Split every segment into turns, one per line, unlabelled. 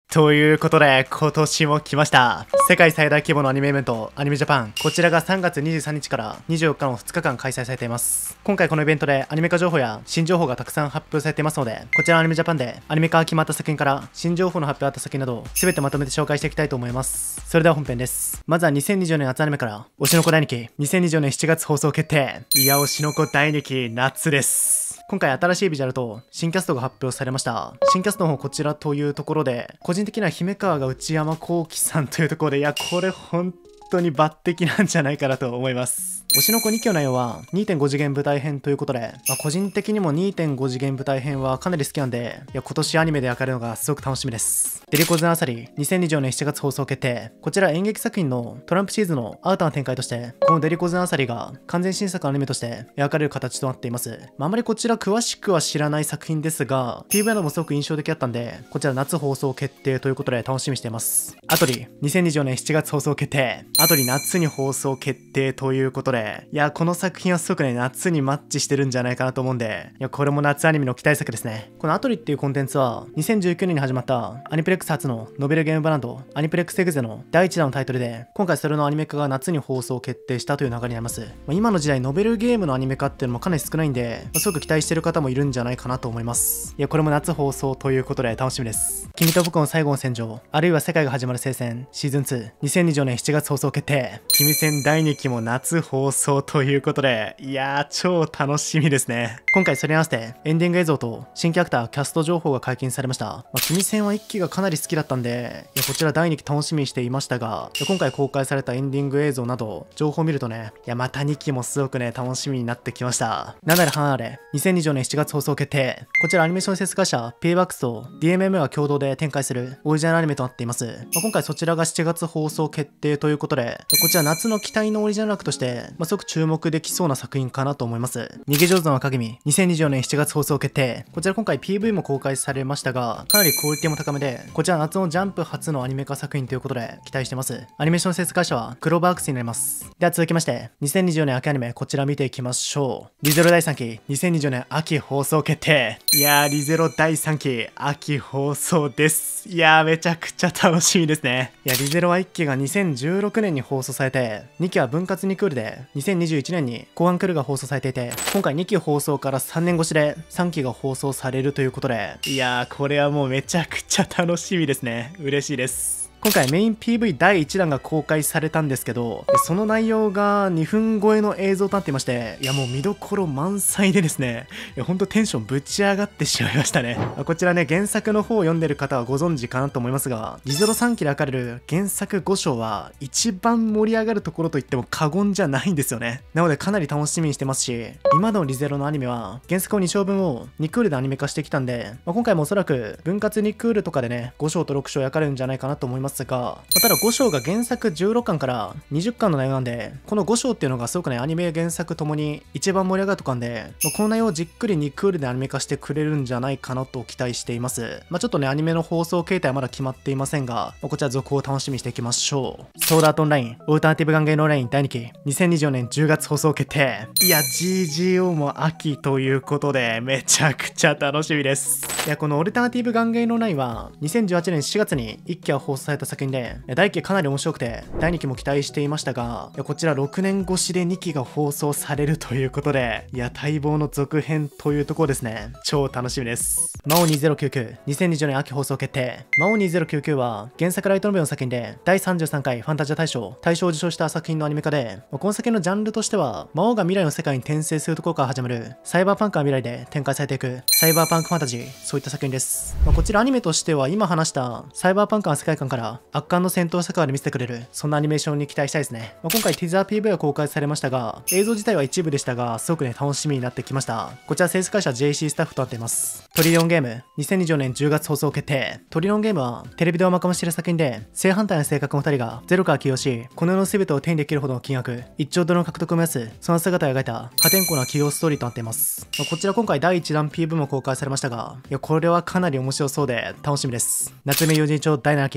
ということで、今年も来ました。世界最大規模のアニメイベント、アニメジャパン。こちらが3月23日から24日の2日間開催されています。今回このイベントでアニメ化情報や新情報がたくさん発表されていますので、こちらアニメジャパンでアニメ化が決まった作品から新情報の発表あった作品など、全てまとめて紹介していきたいと思います。それでは本編です。まずは2024年夏アニメから、推しの子第2期、2024年7月放送決定。いや、推しの子第2期、夏です。今回新しいビジュアルと新キャストが発表されました。新キャストの方こちらというところで、個人的には姫川が内山聖輝さんというところで、いや、これ本当に抜擢なんじゃないかなと思います。推しの子2期の内容は 2.5 次元舞台編ということで、個人的にも 2.5 次元舞台編はかなり好きなんで、いや、今年アニメで明るいのがすごく楽しみです。デリコズナーサリー2024年7月放送決定。こちら演劇作品のトランプシーズンの新たな展開として、このデリコズナーサリーが完全新作アニメとして描かれる形となっています。あまりこちら詳しくは知らない作品ですが、PV などもすごく印象的だったんで、こちら夏放送決定ということで楽しみにしています。アトリ2024年7月放送決定。アトリ夏に放送決定ということで、いや、この作品はすごくね、夏にマッチしてるんじゃないかなと思うんで、いや、これも夏アニメの期待作ですね。このアトリっていうコンテンツは、2019年に始まったアニプレックス初のノベルゲームバランド、アニプレックスエグゼの第1弾のタイトルで、今回それのアニメ化が夏に放送決定したという流れになります。今の時代ノベルゲームのアニメ化っていうのもかなり少ないんで、すごく期待してる方もいるんじゃないかなと思います。いや、これも夏放送ということで楽しみです。君と僕の最後の戦場、あるいは世界が始まる聖戦、シーズン2、2024年7月放送決定。君戦第2期も夏放送ということで、いやー、超楽しみですね。今回それに合わせて、エンディング映像と新キャラクター、キャスト情報が解禁されました。君戦は1期がかなり好きだったんで、いや、こちら第2期楽しみにしていましたが、今回公開されたエンディング映像など、情報を見るとね、いや、また2期もすごくね、楽しみになってきました。なんなら離れ、2024年7月放送決定。こちらアニメーション施設会社、PayBax と DMM が共同で展開するオリジナルアニメとなっています。今回そちらが7月放送決定ということで、こちら夏の期待のオリジナル枠として、すごく注目できそうな作品かなと思います。逃げ上手の若君、2024年7月放送決定。こちら今回 PV も公開されましたが、かなりクオリティも高めで、こちら夏のジャンプ初のアニメ化作品ということで期待してます。アニメーション施設会社はクローバーアクスになります。では続きまして、2024年秋アニメこちら見ていきましょう。リゼロ第3期、2024年秋放送決定。いやー、リゼロ第3期、秋放送です。いやー、めちゃくちゃ楽しみですね。いや、リゼロは1期が2016年に放送されて、2期は分割2クールで2021年に後半クールが放送されていて、今回2期放送から3年越しで3期が放送されるということで、いやー、これはもうめちゃくちゃ楽しみですね。嬉しいです。今回メイン PV 第1弾が公開されたんですけど、その内容が2分超えの映像となっていまして、いや、もう見どころ満載でですね、ほんとテンションぶち上がってしまいましたね。こちらね、原作の方を読んでる方はご存知かなと思いますが、リゼロ3期で分かれる原作5章は一番盛り上がるところといっても過言じゃないんですよね。なのでかなり楽しみにしてますし、今のリゼロのアニメは原作を2章分を2クールでアニメ化してきたんで、今回もおそらく分割2クールとかでね、5章と6章描かれるんじゃないかなと思いますが、ただ5章が原作16巻から20巻の内容なんで、この5章っていうのがすごくね、アニメ原作ともに一番盛り上がるとかんで、この内容をじっくり2クールでアニメ化してくれるんじゃないかなと期待しています。ちょっとね、アニメの放送形態はまだ決まっていませんが、こちら続報を楽しみにしていきましょう。ソードアートオンライン、オルタナティブガンゲーノンライン第2期、2024年10月放送決定。いや、GGO も秋ということで、めちゃくちゃ楽しみです。いや、このオルタナティブガンゲーノンラインは、2018年4月に1期は放送された作品で、第1期かなり面白くて、第2期も期待していましたが、こちら6年越しで2期が放送されるということで、いや、待望の続編というところですね。超楽しみです。魔王2099、2020年秋放送決定。魔王2099は、原作ライトノベルの作品で、第33回ファンタジア大賞を受賞した作品のアニメ化で、この作品のジャンルとしては、魔王が未来の世界に転生するところから始まる、サイバーパンクが未来で展開されていく、サイバーパンクファンタジー、そういった作品です。こちらアニメとしては、今話したサイバーパンクの世界観から圧巻の戦闘世界で見せてくれる、そんなアニメーションに期待したいですね。今回ティザー PV は公開されましたが、映像自体は一部でしたが、すごくね、楽しみになってきました。こちら制作会社 JC スタッフとなっています。トリリオンゲーム、2024年10月放送決定。トリリオンゲームは、テレビドラマ化もしている作品で、正反対の性格の2人がゼロから起用し、この世の全てを手にできるほどの金額、1兆ドルの獲得を目指す、その姿を描いた破天荒な企業ストーリーとなっています。こちら今回第1弾 PV も公開されましたが、いや、これはかなり面白そうで楽しみです。夏目友人帳第7期、2024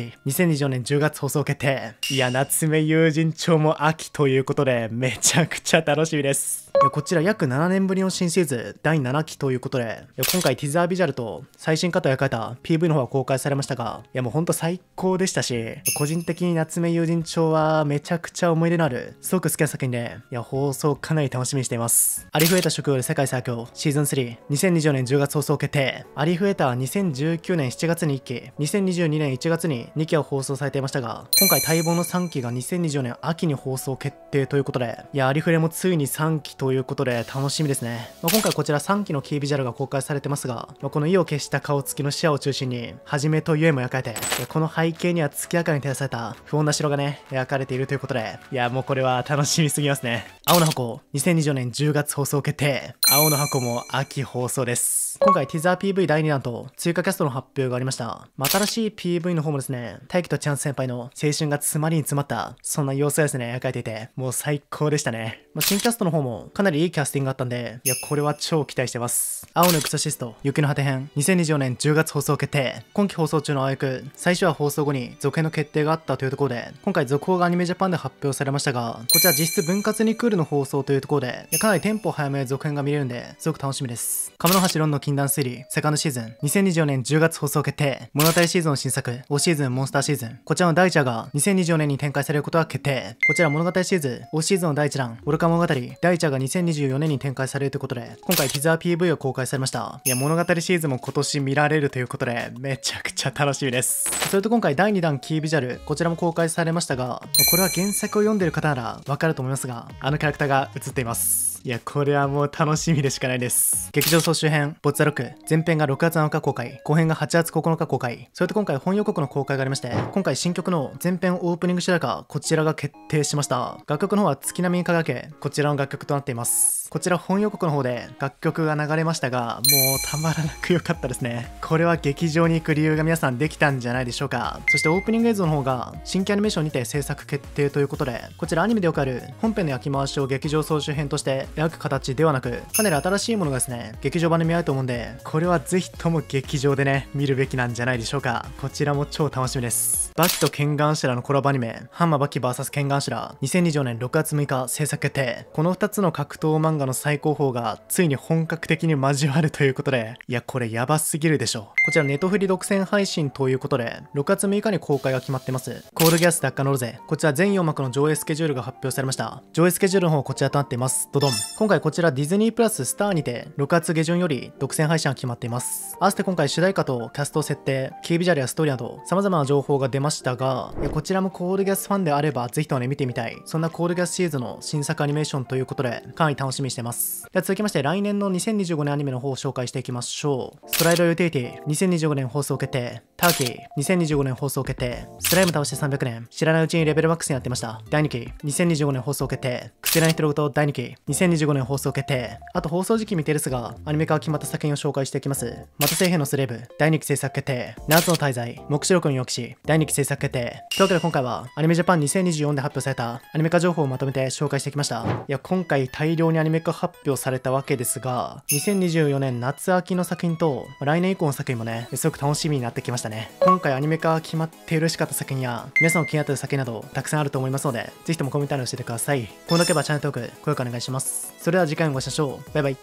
2024年10月放送決定。いや、夏目友人帳も秋ということで、めちゃくちゃ楽しみです。いや、こちら約7年ぶりの新シーズン第7期ということで、いや今回ティザービジュアルと最新カットを描いた PV の方が公開されましたが、いやもうほんと最高でしたし、個人的に夏目友人帳はめちゃくちゃ思い入れのある、すごく好きな作品で、いや放送かなり楽しみにしています。ありふれた職業で世界最強シーズン3、2024年10月放送決定。ありふれたは2019年7月に1期、2022年1月に2期を放送されていましたが、今回待望の3期が2024年秋に放送決定ということで、いやありふれもついに3期ということで楽しみですね。今回こちら3期のキービジュアルが公開されてますが、この意を消した顔つきの視野を中心に、はじめとゆえも描かれて、この背景には月明かりに照らされた不穏な城がね、描かれているということで、いやもうこれは楽しみすぎますね。青の箱、2024年10月放送決定。青の箱も秋放送です。今回ティザー PV 第2弾と追加キャストの発表がありました。新しい PV の方もですね、大輝とチャンス先輩の青春が詰まりに詰まった、そんな様子がですね、描かれていて、もう最高でしたね。新キャストの方もかなりいいキャスティングがあったんで、いや、これは超期待してます。青のエクソシスト、雪の果て編、2024年10月放送決定。今期放送中のあやく、最初は放送後に続編の決定があったというところで、今回続報がアニメジャパンで発表されましたが、こちら実質分割にクールの放送というところで、かなりテンポ早めで続編が見れるんで、すごく楽しみです。鴨の橋ロンの禁断推理、セカンドシーズン、2024年10月放送決定。物語シーズンの新作、オシーズンモンスターシーズン。こちらの第1話が2024年に展開されることが決定。こちら物語シーズン、オシーズンの第1弾、愚か物語、第1話が2024年に展開されるということで、今回ティザー PV を公開されました。いや、物語シーズンも今年見られるということで、めちゃくちゃ楽しみです。それと今回第2弾キービジュアル、こちらも公開されましたが、これは原作を読んでる方ならわかると思いますが、あのキャラクターが映っています。いや、これはもう楽しみでしかないです。劇場総集編、ボッツァロック、前編が6月7日公開、後編が8月9日公開、それと今回本予告の公開がありまして、今回新曲の前編オープニング主題歌、こちらが決定しました。楽曲の方は月並みに輝け、こちらの楽曲となっています。こちら本予告の方で楽曲が流れましたが、もうたまらなく良かったですね。これは劇場に行く理由が皆さんできたんじゃないでしょうか。そしてオープニング映像の方が新規アニメーションにて制作決定ということで、こちらアニメでよくある本編の焼き回しを劇場総集編として描く形ではなく、かなり新しいものがですね、劇場版で見合うと思うんで、これはぜひとも劇場でね、見るべきなんじゃないでしょうか。こちらも超楽しみです。バキとケンガンシュラのコラボアニメ、ハンマーバキ VS ケンガンシュラ、2024年6月6日制作決定。この2つの格闘漫画の最高峰がついに本格的に交わるということで、いや、これやばすぎるでしょ。こちらネトフリ独占配信ということで、6月6日に公開が決まってます。コールギャス奪還のロゼ。こちら全4幕の上映スケジュールが発表されました。上映スケジュールの方こちらとなっています。ドドン。今回こちらディズニープラススターにて6月下旬より独占配信が決まっています。合わせて今回主題歌とキャスト設定、キービジュアルやストーリーなど様々な情報が出ましたが、こちらもコールギャスファンであればぜひともね見てみたい。そんなコールギャスシリーズの新作アニメーションということで、かなり楽しみにしてます。では続きまして来年の2025年アニメの方を紹介していきましょう。ストライドユーティリティ2025年放送決定。ターキー2025年放送決定。スライム倒して300年。知らないうちにレベルマックスになってました。第2期2025年放送決定。クセラニトロごと第2期2025年放送決定。あと放送時期未定ですが、アニメ化が決まった作品を紹介していきます。また聖兵のスレーブ第2期制作決定。夏の滞在黙示録の抑止第2期制作決定。というわけで今回はアニメジャパン2024で発表されたアニメ化情報をまとめて紹介してきました。いや、今回大量にアニメ化発表されたわけですが、2024年夏秋の作品と来年以降の作品もね、すごく楽しみになってきましたね。今回アニメ化が決まって嬉しかった作品や皆さんの気になっている作品などたくさんあると思いますので、ぜひともコメント欄に教えてください。こんだけばチャンネル登録、高評価お願いします。それでは次回もご視聴バイバイ。